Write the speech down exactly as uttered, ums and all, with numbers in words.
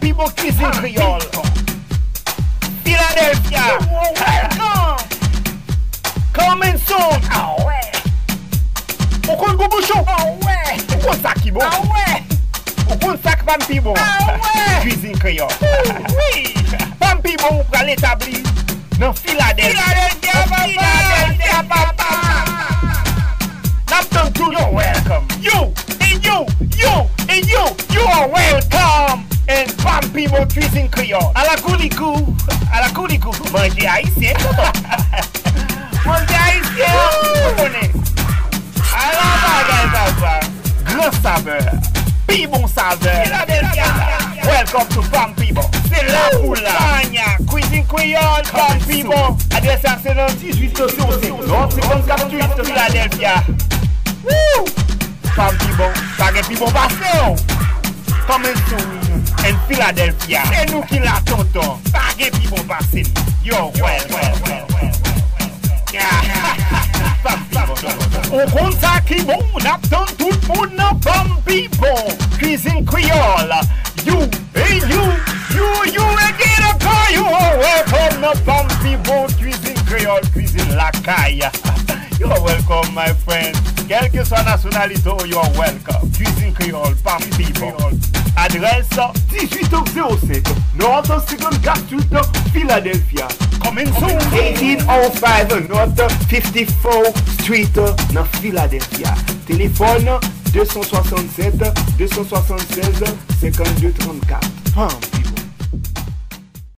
people cuisine Creole. Philadelphia. Welcome. Coming soon. Ah ouais. Au compte Boubouchon. Ah ouais. Au compte ça qui bon. Ah ouais. Au compte ça qui Pampi bon. Ah ouais. Cuisine Creole. Oui. Pampi bon pour l'établir dans Philadelphia. Philadelphia, Philadelphia, papa. Napton to you welcome. You and you, you and you, you are welcome. And Pampi bon cuisine Creole. À la coulicou, à la coulicou. Manger haïtien. Manger haïtien. Vous connaissez. À la bagaille ça. Grand saveur. Pi bon saveur. Philadelphia. Welcome to Pampi bon. C'est la pour la. Cuisine Creole, Pampi bon. Adresse à c'est dans dix-huit zéro zéro. Non, c'est comme quarante-huit Philadelphia. Woo! Pampi bon. Pas de pi bon passion. Coming soon in Philadelphia. C'est nous qui la tonton. Pas de pi bon passion. Yo, well, well, well, well. On compte ça qui bon, n'attend tout le monde dans Pampi bon. Cuisine Creole. You, hey you, you, you again a call you are welcome dans Pampi bon. Cuisine Creole, cuisine la caille. You are welcome my friend. Quelle que soit la nationalité, you are welcome. Cuisine Creole, Pampi bon. Adresse dix-huit zéro sept North cinquante-quatre Street, Philadelphia. Coming soon. eighteen oh five North fifty-fourth Street, dans Philadelphia. Téléphone deux cent soixante-sept deux cent soixante-seize cinquante-deux trente-quatre. Pampi.